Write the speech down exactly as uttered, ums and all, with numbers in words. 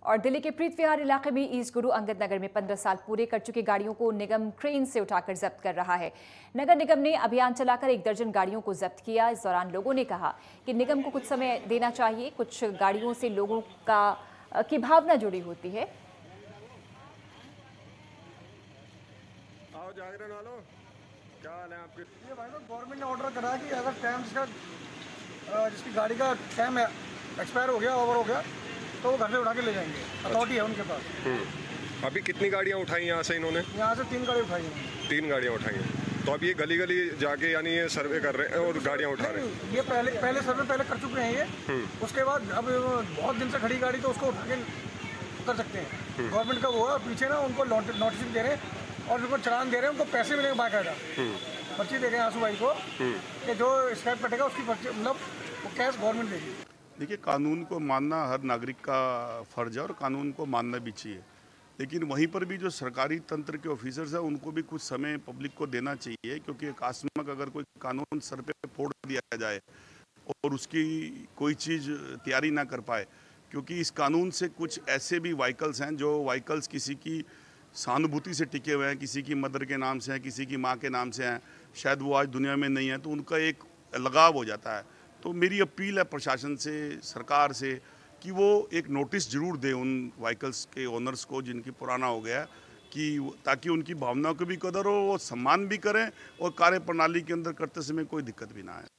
और दिल्ली के प्रीत विहार इलाके में ईस्ट गुरु अंगद नगर में पंद्रह साल पूरे कर चुकी गाड़ियों को निगम क्रेन से उठाकर जब्त कर रहा है। नगर निगम ने अभियान चलाकर एक दर्जन गाड़ियों को जब्त किया। इस दौरान लोगों ने कहा कि निगम को कुछ समय देना चाहिए। कुछ गाड़ियों से लोगों का की भावना जुड़ी होती है। आओ जागरण वालों, क्या हाल है आपके? ये भाई लोग गवर्नमेंट ने ऑर्डर करा कि अगर टाइम जिसका जिसकी गाड़ी का टाइम एक्सपायर हो गया, ओवर हो गया, तो वो घर से उठा के ले जाएंगे। अथॉरिटी है उनके पास। अभी कितनी गाड़ियाँ उठाई यहाँ से इन्होंने? यहाँ से तीन गाड़ी उठाई हैं। तीन गाड़ियाँ उठाई हैं। तो अब ये गली गली जाके यानी ये सर्वे कर रहे हैं और गाड़ियाँ उठा रहे हैं। ये पहले पहले सर्वे पहले कर चुके हैं ये। उसके बाद अब बहुत दिन से खड़ी गाड़ी तो उसको उठा के उतर सकते हैं। गवर्नमेंट का वो है, पीछे ना उनको नोटिस दे रहे हैं और उनको चालान दे रहे हैं, उनको पैसे मिलेंगे बाकायदा। पर्ची दे रहे हैं आंसू भाई को कि जो स्क्रैप कटेगा उसकी पर्ची मतलब वो कैश गवर्नमेंट देगी। देखिए, कानून को मानना हर नागरिक का फर्ज है और कानून को मानना भी चाहिए, लेकिन वहीं पर भी जो सरकारी तंत्र के ऑफिसर्स हैं उनको भी कुछ समय पब्लिक को देना चाहिए, क्योंकि अकस्मात अगर कोई कानून सर पे फोड़ दिया जाए और उसकी कोई चीज़ तैयारी ना कर पाए, क्योंकि इस कानून से कुछ ऐसे भी व्हीकल्स हैं जो व्हीकल्स किसी की सहानुभूति से टिके हुए हैं, किसी की मदर के नाम से हैं, किसी की माँ के नाम से हैं, शायद वो आज दुनिया में नहीं है, तो उनका एक लगाव हो जाता है। तो मेरी अपील है प्रशासन से, सरकार से, कि वो एक नोटिस जरूर दे उन व्हीकल्स के ओनर्स को जिनकी पुराना हो गया, कि ताकि उनकी भावनाओं की भी कदर हो, वो सम्मान भी करें और कार्य प्रणाली के अंदर करते समय कोई दिक्कत भी ना आए।